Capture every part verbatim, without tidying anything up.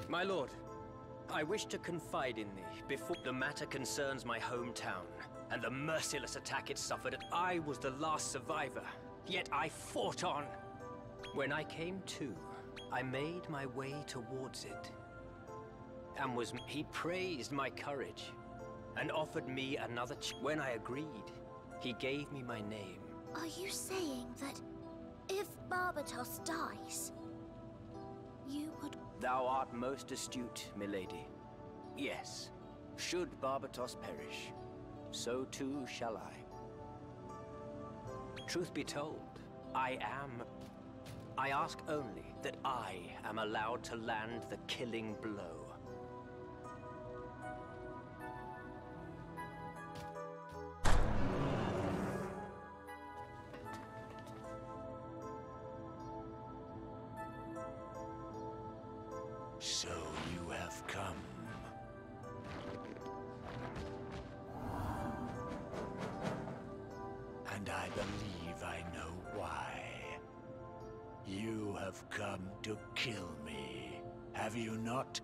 My lord, I wish to confide in thee before the matter concerns my hometown and the merciless attack it suffered. I was the last survivor, yet I fought on. When I came to, I made my way towards it. And was he praised my courage and offered me another ch- When I agreed, he gave me my name. Are you saying that if Barbatos dies, you would... Thou art most astute, milady. Yes, should Barbatos perish, so too shall I. Truth be told, I am... I ask only that I am allowed to land the killing blow. So you have come. And I believe I know why. You have come to kill me, have you not?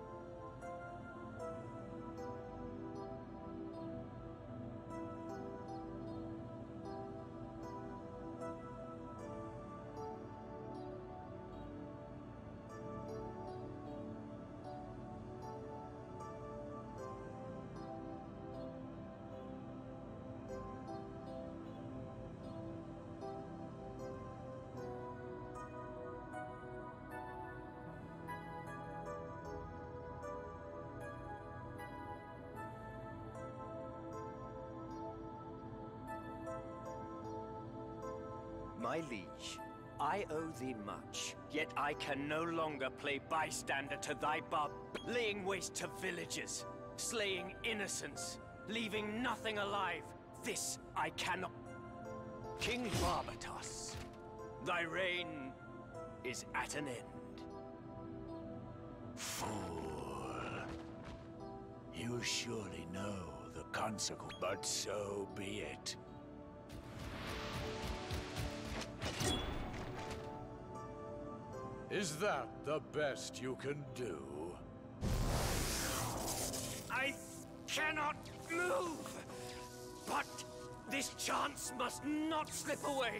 My liege, I owe thee much, yet I can no longer play bystander to thy barb, laying waste to villages, slaying innocents, leaving nothing alive. This I cannot. King Barbatos, thy reign is at an end. Fool. You surely know the consequence, but so be it. Is that the best you can do? I cannot move! But this chance must not slip away!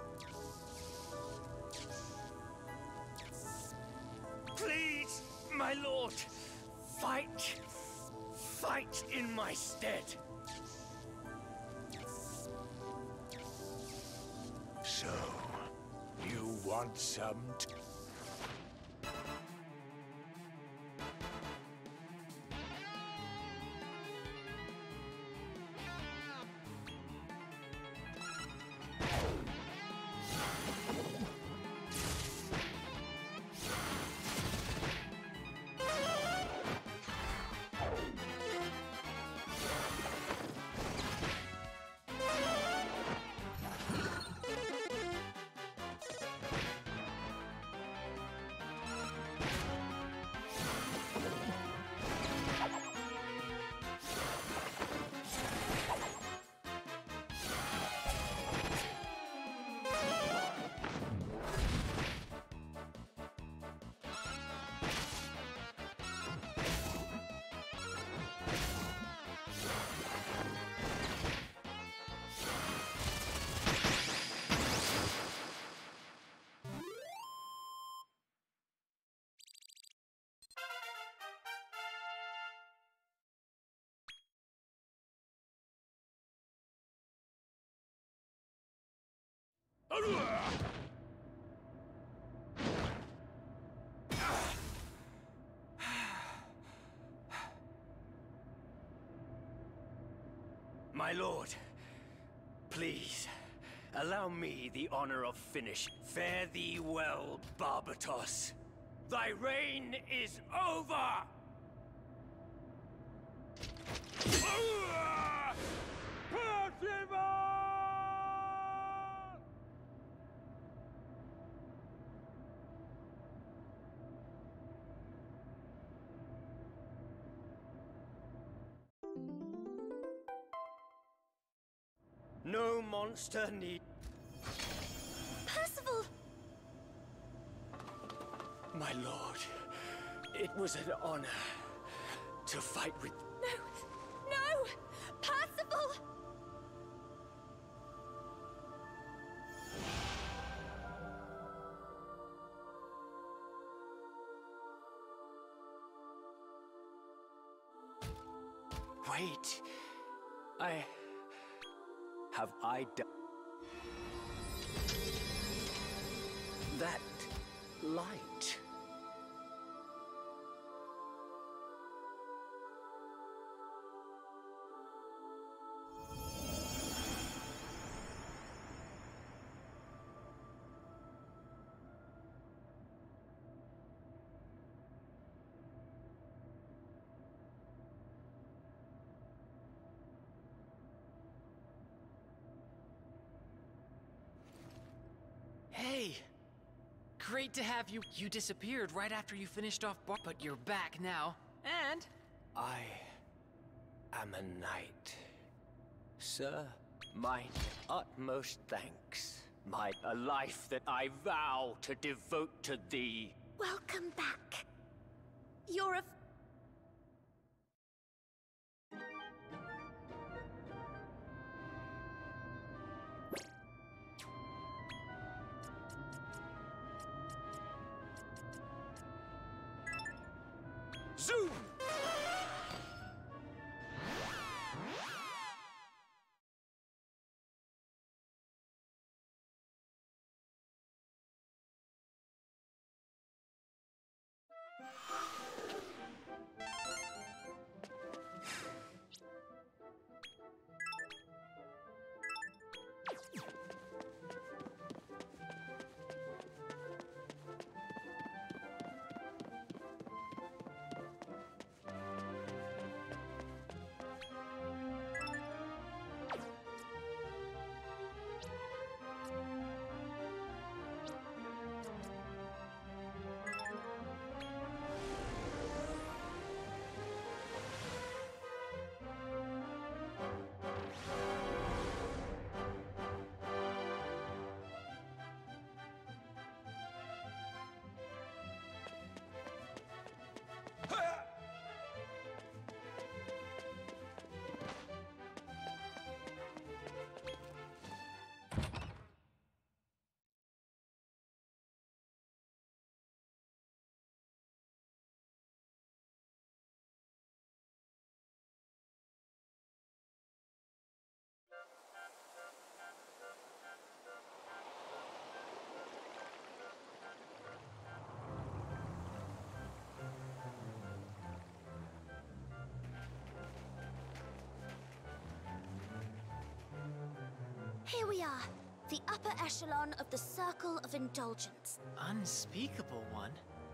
Please, my lord, fight, fight in my stead. So, you want some t- My lord, please, allow me the honor of finish. Fare thee well, Barbatos. Thy reign is over! No monster need... Percival! My lord, It was an honor to fight with... No! No! Percival! Wait. I... Have I done... That light... Hey! Great to have you. You disappeared right after you finished off bar, but you're back now. And... I... am a knight. Sir, my utmost thanks. My... a life that I vow to devote to thee. Welcome back. You're a... Zoom! Here we are, the upper echelon of the Circle of Indulgence. unspeakable one.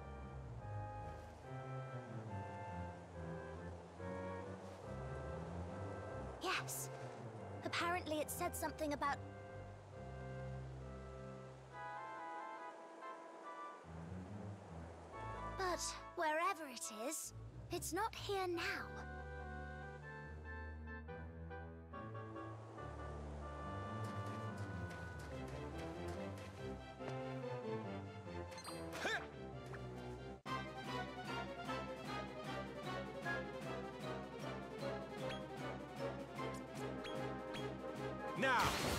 Yes. Apparently it said something about... But wherever it is, it's not here now. Now!